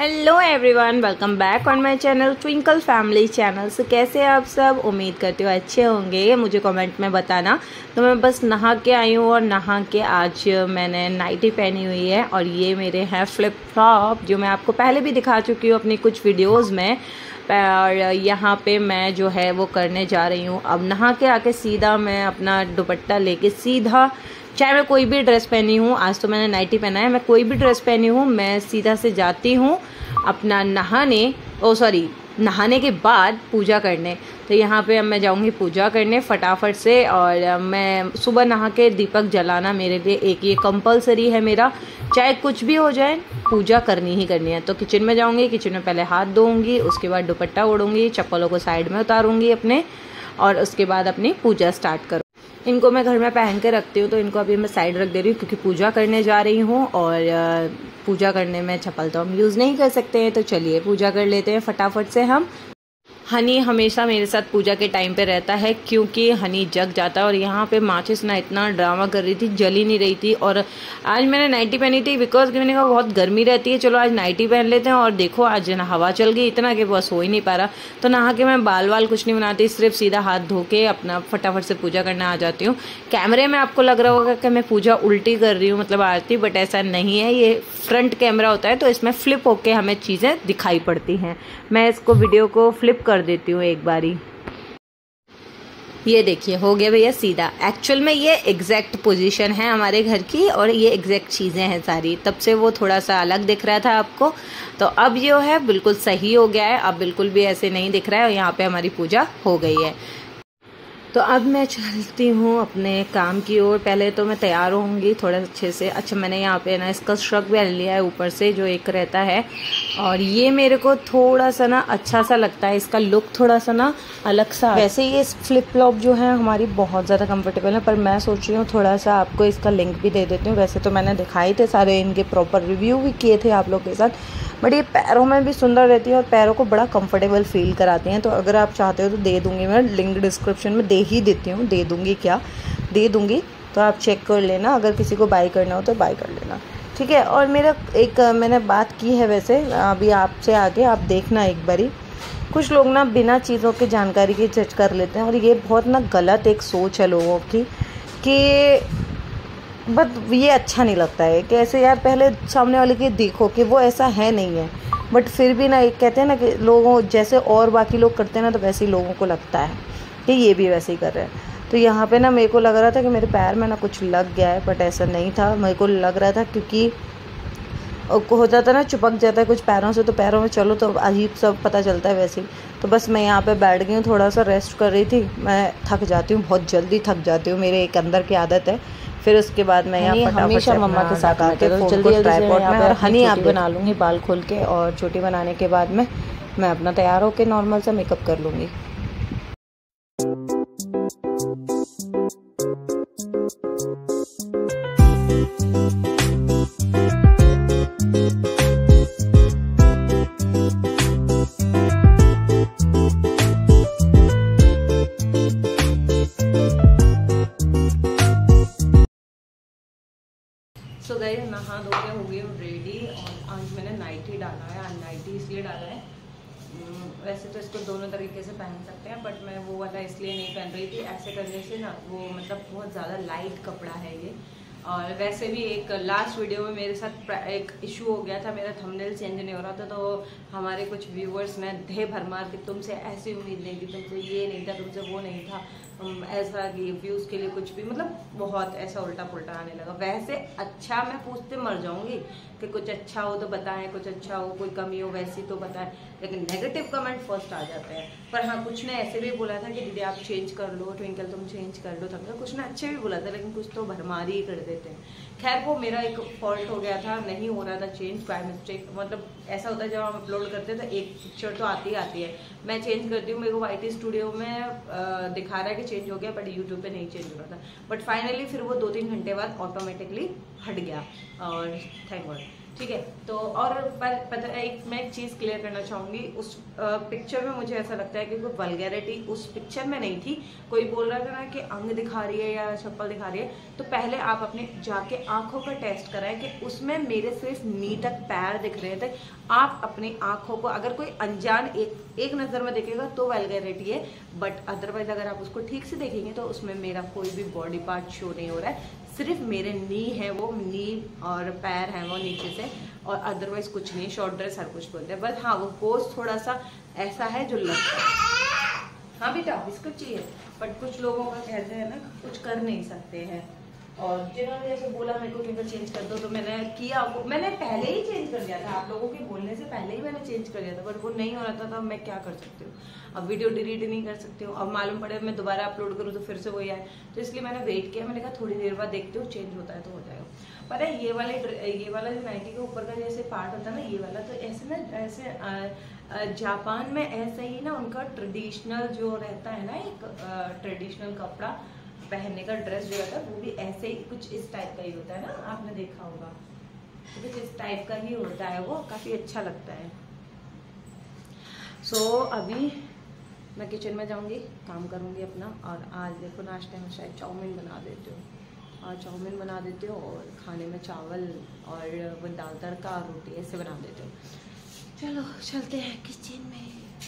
Hello everyone, welcome back on my channel Twinkle family channel. से कैसे हैं आप सब? उम्मीद करती हूँ अच्छे होंगे। मुझे कमेंट में बताना। तो मैं बस नहा के आई हूँ और नहा के आज मैंने नाइटी पहनी हुई है और ये मेरे हैं फ्लिप फ्लॉप, जो मैं आपको पहले भी दिखा चुकी हूँ अपनी कुछ वीडियोज़ में। और यहाँ पे मैं जो है वो करने जा रही हूँ। अब नहा के आके सीधा मैं अपना दुपट्टा लेके सीधा, चाहे मैं कोई भी ड्रेस पहनी हूँ, आज तो मैंने नाइटी पहना है, मैं कोई भी ड्रेस पहनी हूँ, मैं सीधा से जाती हूँ अपना नहाने के बाद पूजा करने। तो यहाँ पे अब मैं जाऊँगी पूजा करने फटाफट से। और मैं सुबह नहा के दीपक जलाना मेरे लिए एक ये कंपलसरी है मेरा, चाहे कुछ भी हो जाए पूजा करनी ही करनी है। तो किचन में जाऊँगी, किचन में पहले हाथ धोऊंगी, उसके बाद दुपट्टा ओढ़ूंगी, चप्पलों को साइड में उतारूंगी अपने, और उसके बाद अपनी पूजा स्टार्ट करूँ। इनको मैं घर में पहन के रखती हूँ, तो इनको अभी मैं साइड रख दे रही हूँ क्योंकि पूजा करने जा रही हूँ और पूजा करने में चप्पल तो हम यूज़ नहीं कर सकते हैं। तो चलिए पूजा कर लेते हैं फटाफट से हम। हनी हमेशा मेरे साथ पूजा के टाइम पे रहता है क्योंकि हनी जग जाता है। और यहाँ पे माचिस ना इतना ड्रामा कर रही थी, जल ही नहीं रही थी। और आज मैंने नाइटी पहनी थी बिकॉज मैंने कहा बहुत गर्मी रहती है, चलो आज नाइटी पहन लेते हैं। और देखो आज ना हवा चल गई इतना कि बस हो ही नहीं पा रहा। तो नहा के मैं बाल वाल कुछ नहीं बनाती, सिर्फ सीधा हाथ धो के अपना फटाफट से पूजा करने आ जाती हूँ। कैमरे में आपको लग रहा होगा कि मैं पूजा उल्टी कर रही हूँ, मतलब आरती, बट ऐसा नहीं है। ये फ्रंट कैमरा होता है तो इसमें फ्लिप होके हमें चीज़ें दिखाई पड़ती हैं। मैं इसको वीडियो को फ्लिप कर देती हूँ एक बारी। ये देखिए हो गया भैया सीधा। एक्चुअल में ये एग्जैक्ट पोजीशन है हमारे घर की और ये एग्जैक्ट चीज़ें हैं सारी। तब से वो थोड़ा सा अलग दिख रहा था आपको, तो अब जो है बिल्कुल सही हो गया है। अब बिल्कुल भी ऐसे नहीं दिख रहा है और यहाँ पे हमारी पूजा हो गई है। तो अब मैं चलती हूँ अपने काम की ओर। पहले तो मैं तैयार होंगी थोड़ा अच्छे से। अच्छा, मैंने यहाँ पे ना इसका श्रग पहन लिया है ऊपर से, जो एक रहता है, और ये मेरे को थोड़ा सा ना अच्छा सा लगता है। इसका लुक थोड़ा सा ना अलग सा। वैसे ये फ्लिप फ्लॉप जो है हमारी बहुत ज़्यादा कंफर्टेबल है, पर मैं सोच रही हूँ थोड़ा सा आपको इसका लिंक भी दे देती हूँ। वैसे तो मैंने दिखाए थे सारे, इनके प्रॉपर रिव्यू भी किए थे आप लोग के साथ, बट ये पैरों में भी सुंदर रहती है और पैरों को बड़ा कंफर्टेबल फील कराती हैं। तो अगर आप चाहते हो तो दे दूँगी, मैं लिंक डिस्क्रिप्शन में दे ही देती हूँ, दे दूँगी। तो आप चेक कर लेना, अगर किसी को बाय करना हो तो बाय कर लेना, ठीक है। और मेरा एक मैंने बात की है वैसे अभी आपसे आगे, आप देखना एक बारी। कुछ लोग ना बिना चीज़ों की जानकारी के जज कर लेते हैं और ये बहुत ना गलत एक सोच है लोगों की, कि बट ये अच्छा नहीं लगता है कि ऐसे यार पहले सामने वाले की देखो कि वो ऐसा है नहीं है, बट फिर भी ना एक कहते हैं ना कि लोगों जैसे और बाकी लोग करते हैं ना, तो वैसे ही लोगों को लगता है कि ये भी वैसे ही कर रहे हैं। तो यहाँ पे ना मेरे को लग रहा था कि मेरे पैर में ना कुछ लग गया है, बट ऐसा नहीं था। मेरे को लग रहा था क्योंकि हो जाता है ना, चिपक जाता है कुछ पैरों से, तो पैरों में चलो तो अजीब सा पता चलता है वैसे ही। तो बस मैं यहाँ पे बैठ गई हूँ, थोड़ा सा रेस्ट कर रही थी। मैं थक जाती हूँ, बहुत जल्दी थक जाती हूँ, मेरे एक अंदर की आदत है। फिर उसके बाद मैं यहाँ हमेशा मम्मा के साथ आके जल्दी ट्राइपॉड में और हनी आप बना लूँगी बाल खोल के, और चोटी बनाने के बाद में मैं अपना तैयार होकर नॉर्मल सा मेकअप कर लूँगी। सो गए नहा धो के हो गई रेडी, और आज मैंने नाइटी डाला है। आज नाइटी इसलिए डाला है, वैसे तो इसको दोनों तरीके से पहन सकते हैं, बट मैं वो वाला इसलिए नहीं पहन रही थी। ऐसे करने से ना वो मतलब बहुत ज़्यादा लाइट कपड़ा है ये। और वैसे भी एक लास्ट वीडियो में मेरे साथ एक इशू हो गया था, मेरा थंबनेल चेंज नहीं हो रहा था। तो हमारे कुछ व्यूवर्स ने ढे भरमार कि तुमसे ऐसी उम्मीद नहीं थी, तुमसे ये नहीं था, तुमसे वो नहीं था, ऐसा कि व्यूज़ के लिए कुछ भी, मतलब बहुत ऐसा उल्टा पुल्टा आने लगा। वैसे अच्छा मैं पूछते मर जाऊंगी कि कुछ अच्छा हो तो बताएं, कुछ अच्छा हो, कोई कमी हो वैसी तो बताएं, लेकिन नेगेटिव कमेंट फर्स्ट आ जाते हैं। पर हाँ, कुछ ने ऐसे भी बोला था कि दीदी आप चेंज कर लो, ट्विंकल तुम चेंज कर लो, तब कुछ ने अच्छे भी बोला था, लेकिन कुछ तो भरमारी ही कर देते हैं। खैर वो मेरा एक फॉल्ट हो गया था, नहीं हो रहा था चेंज बाय मिस्टेक। मतलब ऐसा होता है जब हम अपलोड करते हैं तो एक पिक्चर तो आती है, मैं चेंज करती हूँ, मेरे को YT स्टूडियो में दिखा रहा है कि चेंज हो गया, बट यूट्यूब पे नहीं चेंज हो रहा था। बट फाइनली फिर वो 2-3 घंटे बाद ऑटोमेटिकली हट गया, और थैंक गॉड। ठीक है। तो और पर पता है, मैं एक चीज क्लियर करना चाहूंगी, उस पिक्चर में मुझे ऐसा लगता है कि कोई वल्गैरिटी उस पिक्चर में नहीं थी। कोई बोल रहा था ना कि अंग दिखा रही है या चप्पल दिखा रही है, तो पहले आप अपने जाके आंखों का टेस्ट कराएं कि उसमें मेरे सिर्फ नी तक पैर दिख रहे थे। आप अपनी आंखों को, अगर कोई अनजान एक नजर में देखेगा तो वल्गैरिटी है, बट अदरवाइज अगर आप उसको ठीक से देखेंगे तो उसमें मेरा कोई भी बॉडी पार्ट शो नहीं हो रहा है। सिर्फ मेरे नी है, वो नी और पैर हैं वो नीचे से, और अदरवाइज कुछ नहीं। शॉर्ट ड्रेस हर कुछ बोलते हैं, बस हाँ वो पोज थोड़ा सा ऐसा है जो लगता है। हाँ बेटा बिस्कुट चाहिए, बट कुछ लोगों का कहते हैं ना कुछ कर नहीं सकते हैं, और जिन्होंने जैसे बोला मेरे को फिंगर चेंज कर दो, तो मैंने किया, मैंने पहले ही चेंज कर दिया था, आप लोगों के बोलने से पहले ही मैंने चेंज कर दिया था, बट वो नहीं हो रहा था। तो मैं क्या कर सकती हूँ, अब वीडियो डिलीट नहीं कर सकती हूँ। अब मालूम पड़े मैं दोबारा अपलोड करूँ तो फिर से वही आए, तो इसलिए मैंने वेट किया। मैंने कहा थोड़ी देर बाद देखते हो, चेंज होता है तो हो जाएगा। पता है ये वाला जो नाइटी के ऊपर का जैसे पार्ट होता है ना, ये वाला, तो ऐसे ना ऐसे जापान में ऐसे ही ना उनका ट्रेडिशनल जो रहता है ना, एक ट्रेडिशनल कपड़ा पहनने का ड्रेस जो रहता है वो भी ऐसे ही कुछ इस टाइप का ही होता है ना, आपने देखा होगा, कुछ इस टाइप का ही होता है, वो काफी अच्छा लगता है। सो अभी मैं किचन में जाऊंगी, काम करूंगी अपना, और आज देखो नाश्ते में शायद चाउमीन बना देती हूँ, और चाउमीन बना देती हूँ, और खाने में चावल और वो दाल तड़का रोटी ऐसे बना देती हूँ। चलो चलते हैं किचन में।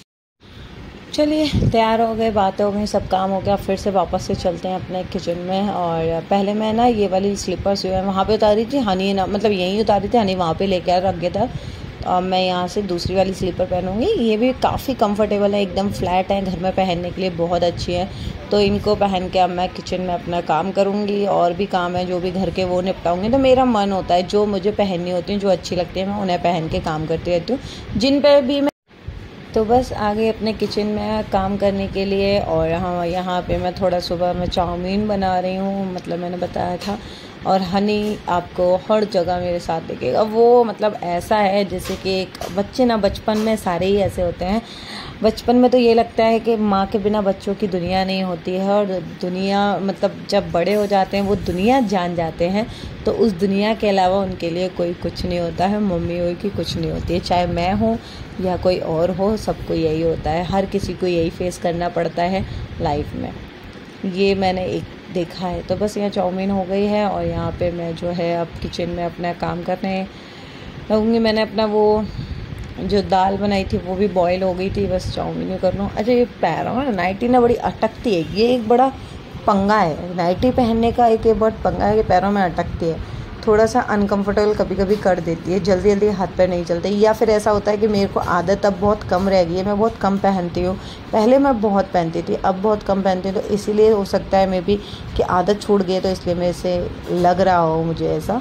चलिए तैयार हो गए, बातें हो गई, सब काम हो गया, फिर से वापस से चलते हैं अपने किचन में। और पहले मैं ना ये वाली स्लीपर्स जो है वहाँ पे उतारी थी, हनी ना मतलब यहीं उतारी थी, हनी वहाँ पे लेके आ रख गया था। तो मैं यहाँ से दूसरी वाली स्लीपर पहनूंगी। ये भी काफ़ी कंफर्टेबल है, एकदम फ्लैट है, घर में पहनने के लिए बहुत अच्छी है। तो इनको पहन के अब मैं किचन में अपना काम करूँगी, और भी काम है जो भी घर के वो निपटाऊँगी। तो मेरा मन होता है जो मुझे पहननी होती है, जो अच्छी लगती है, मैं उन्हें पहन के काम करती रहती हूँ, जिन पर भी मैं। तो बस आगे अपने किचन में काम करने के लिए। और यहाँ पे मैं थोड़ा सुबह में चाउमीन बना रही हूँ, मतलब मैंने बताया था। और हनी आपको हर जगह मेरे साथ दिखेगा। वो मतलब ऐसा है जैसे कि एक बच्चे ना, बचपन में सारे ही ऐसे होते हैं। बचपन में तो ये लगता है कि माँ के बिना बच्चों की दुनिया नहीं होती है, और दुनिया मतलब जब बड़े हो जाते हैं वो दुनिया जान जाते हैं, तो उस दुनिया के अलावा उनके लिए कोई कुछ नहीं होता है। मम्मी हो की कुछ नहीं होती है, चाहे मैं हूँ या कोई और हो, सबको यही होता है, हर किसी को यही फेस करना पड़ता है लाइफ में। ये मैंने एक देखा है। तो बस यहाँ चाउमीन हो गई है, और यहाँ पे मैं जो है अब किचन में अपना काम करने लगूँगी। मैंने अपना वो जो दाल बनाई थी वो भी बॉईल हो गई थी, बस चाउमीन ही कर लूँ। अच्छा ये पैरों में नाइटी ना बड़ी अटकती है, ये एक बड़ा पंगा है नाइटी पहनने का, एक बड़ा पंगा है कि पैरों में अटकती है, थोड़ा सा अनकंफर्टेबल कभी कभी कर देती है, जल्दी जल्दी हाथ पैर नहीं चलते। या फिर ऐसा होता है कि मेरे को आदत अब बहुत कम रह गई है, मैं बहुत कम पहनती हूँ। पहले मैं बहुत पहनती थी, अब बहुत कम पहनती हूँ, तो इसीलिए हो सकता है मे बी कि आदत छूट गई, तो इसलिए मेरे से लग रहा हो मुझे ऐसा।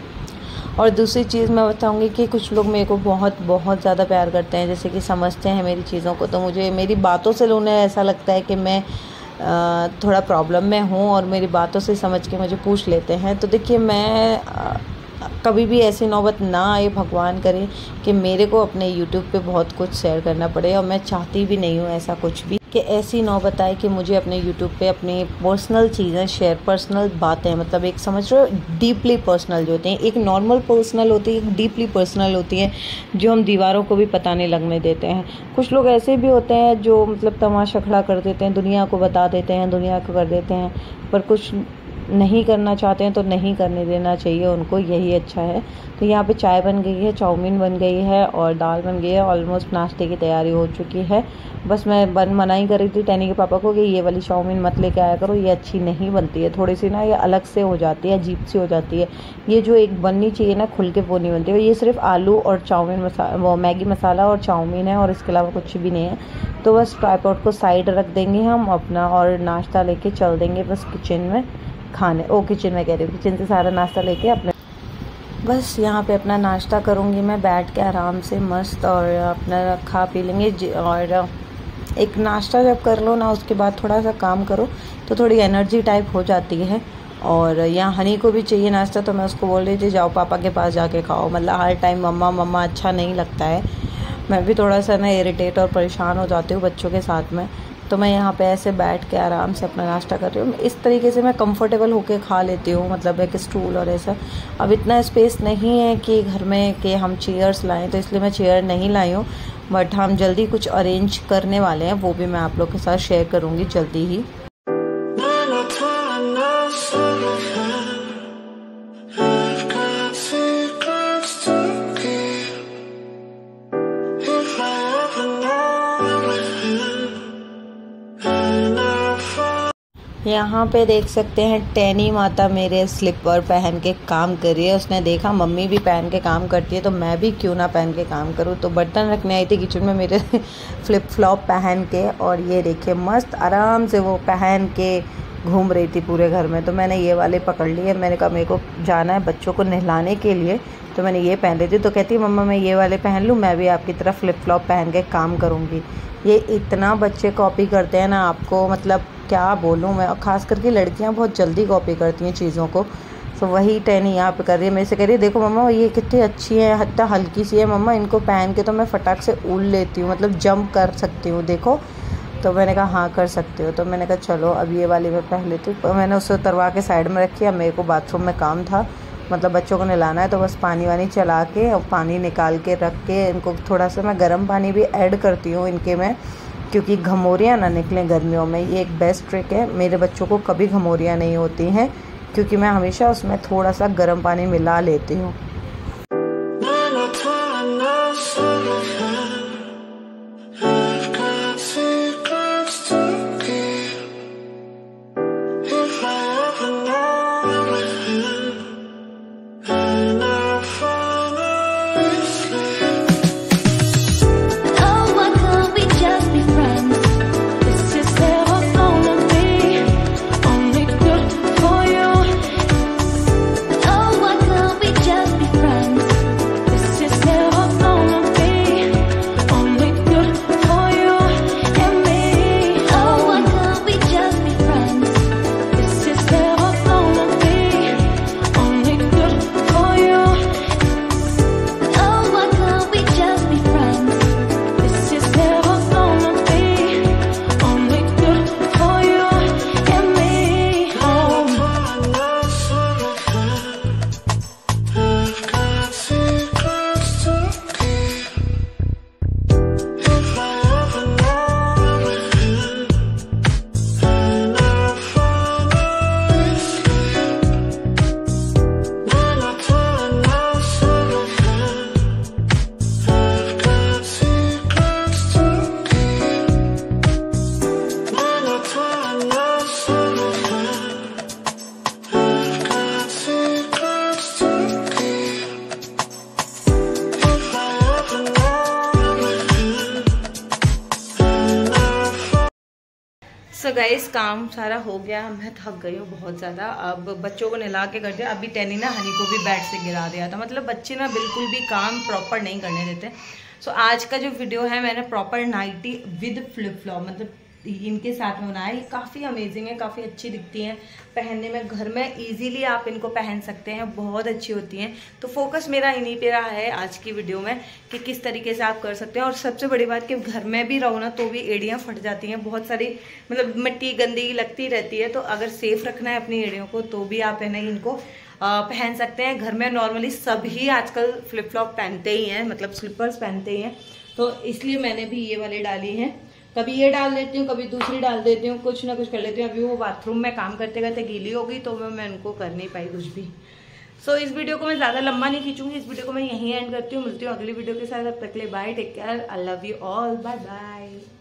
और दूसरी चीज़ मैं बताऊंगी कि कुछ लोग मेरे को बहुत बहुत ज़्यादा प्यार करते हैं, जैसे कि समझते हैं मेरी चीज़ों को, तो मुझे मेरी बातों से उन्हें ऐसा लगता है कि मैं थोड़ा प्रॉब्लम में हूँ, और मेरी बातों से समझ के मुझे पूछ लेते हैं। तो देखिए मैं कभी भी ऐसी नौबत ना आए, भगवान करे कि मेरे को अपने YouTube पे बहुत कुछ शेयर करना पड़े, और मैं चाहती भी नहीं हूँ ऐसा कुछ भी, कि ऐसी नौबत आए कि मुझे अपने YouTube पे अपनी पर्सनल चीज़ें शेयर, पर्सनल बातें, मतलब एक समझ रहे हो डीपली पर्सनल जो होती हैं, एक नॉर्मल पर्सनल होती है, एक डीपली पर्सनल होती है, जो हम दीवारों को भी पता नहीं लगने देते हैं। कुछ लोग ऐसे भी होते हैं जो मतलब तमाशा खड़ा कर देते हैं, दुनिया को बता देते हैं, दुनिया को कर देते हैं, पर कुछ नहीं करना चाहते हैं तो नहीं करने देना चाहिए उनको, यही अच्छा है। तो यहाँ पे चाय बन गई है, चाउमीन बन गई है, और दाल बन गई है, ऑलमोस्ट नाश्ते की तैयारी हो चुकी है। बस मैं मनाही कर रही थी टैनी के पापा को कि ये वाली चाउमीन मत लेके आया करो, ये अच्छी नहीं बनती है, थोड़ी सी ना ये अलग से हो जाती है, अजीब सी हो जाती है। ये जो एक बननी चाहिए ना खुल के, वो नहीं बनती है। ये सिर्फ आलू और चाउमीन वो मैगी मसाला और चाउमीन है, और इसके अलावा कुछ भी नहीं है। तो बस ट्राइपॉड को साइड रख देंगे हम अपना, और नाश्ता लेके चल देंगे बस किचन में खाने। किचन में कह रही हूँ, किचन से सारा नाश्ता लेके अपने बस यहाँ पे अपना नाश्ता करूँगी मैं बैठ के आराम से मस्त, और अपना खा पी लेंगे। और एक नाश्ता जब कर लो ना, उसके बाद थोड़ा सा काम करो तो थोड़ी एनर्जी टाइप हो जाती है। और यहाँ हनी को भी चाहिए नाश्ता, तो मैं उसको बोल रही थी जाओ पापा के पास जाके खाओ, मतलब हर टाइम मम्मा मम्मा अच्छा नहीं लगता है। मैं भी थोड़ा सा ना इरिटेट और परेशान हो जाती हूँ बच्चों के साथ में, तो मैं यहाँ पे ऐसे बैठ के आराम से अपना नाश्ता कर रही हूँ। इस तरीके से मैं कंफर्टेबल होके खा लेती हूँ, मतलब एक स्टूल और ऐसा। अब इतना स्पेस नहीं है कि घर में कि हम चेयर्स लाएं, तो इसलिए मैं चेयर नहीं लाई हूँ। बट हम जल्दी कुछ अरेंज करने वाले हैं, वो भी मैं आप लोग के साथ शेयर करूँगी जल्दी ही। यहाँ पे देख सकते हैं टैनी माता मेरे स्लीपर पहन के काम कर रही है। उसने देखा मम्मी भी पहन के काम करती है तो मैं भी क्यों ना पहन के काम करूँ। तो बर्तन रखने आई थी किचन में मेरे फ्लिप फ्लॉप पहन के, और ये देखिए मस्त आराम से वो पहन के घूम रही थी पूरे घर में। तो मैंने ये वाले पकड़ लिए। मैंने कहा मेरे को जाना है बच्चों को नहलाने के लिए, तो मैंने ये पहन ली थी। तो कहती है मम्मा मैं ये वाले पहन लूँ, मैं भी आपकी तरह फ्लिप फ्लॉप पहन के काम करूँगी। ये इतना बच्चे कॉपी करते हैं ना, आपको मतलब क्या बोलूँ मैं। और ख़ास करके लड़कियां बहुत जल्दी कॉपी करती हैं चीज़ों को। तो वही टैनी यहाँ पे कर रही है, मेरे से कह रही है देखो मम्मा ये कितनी अच्छी है, हत्ता हल्की सी है मम्मा, इनको पहन के तो मैं फटाक से उड़ लेती हूँ, मतलब जंप कर सकती हूँ देखो। तो मैंने कहा हाँ कर सकते हो। तो मैंने कहा चलो अब ये वाली मैं पहन लेती हूँ। मैंने उसे उतरवा के साइड में रखी। अब मेरे को बाथरूम में काम था, मतलब बच्चों को नहलाना है, तो बस पानी वानी चला के और पानी निकाल के रख के इनको थोड़ा सा मैं गर्म पानी भी ऐड करती हूँ इनके में, क्योंकि घमौरियाँ ना निकलें गर्मियों में। ये एक बेस्ट ट्रिक है, मेरे बच्चों को कभी घमौरियाँ नहीं होती हैं क्योंकि मैं हमेशा उसमें थोड़ा सा गर्म पानी मिला लेती हूँ। सो गाइस काम सारा हो गया, मैं थक गई हूँ बहुत ज़्यादा। अब बच्चों को नहला के कर दिया। अभी टैनी ना हनी को भी बेड से गिरा दिया था, मतलब बच्चे ना बिल्कुल भी काम प्रॉपर नहीं करने देते। सो आज का जो वीडियो है मैंने proper nighty with flip flop मतलब इनके साथ में बनाया। ये काफ़ी अमेजिंग है, काफ़ी अच्छी दिखती हैं पहनने में, घर में इजीली आप इनको पहन सकते हैं, बहुत अच्छी होती हैं। तो फोकस मेरा इन्हीं पे रहा है आज की वीडियो में कि किस तरीके से आप कर सकते हैं। और सबसे बड़ी बात कि घर में भी रहो ना तो भी एड़ियाँ फट जाती हैं, बहुत सारी मतलब मिट्टी गंदगी लगती रहती है। तो अगर सेफ रखना है अपनी एड़ियों को तो भी आप है ना इनको पहन सकते हैं। घर में नॉर्मली सभी आजकल फ्लिप फ्लॉप पहनते ही हैं, मतलब स्लीपर्स पहनते ही हैं। तो इसलिए मैंने भी ये वाले डाली हैं, कभी ये डाल देती हूँ कभी दूसरी डाल देती हूँ, कुछ ना कुछ कर लेती हूँ। अभी वो बाथरूम में काम करते करते गीली हो गई तो मैं उनको कर नहीं पाई कुछ भी। सो इस वीडियो को मैं ज़्यादा लंबा नहीं खींचूंगी, इस वीडियो को मैं यहीं एंड करती हूँ। मिलती हूँ अगली वीडियो के साथ, तब तक के लिए bye, take care, I love you all, bye bye.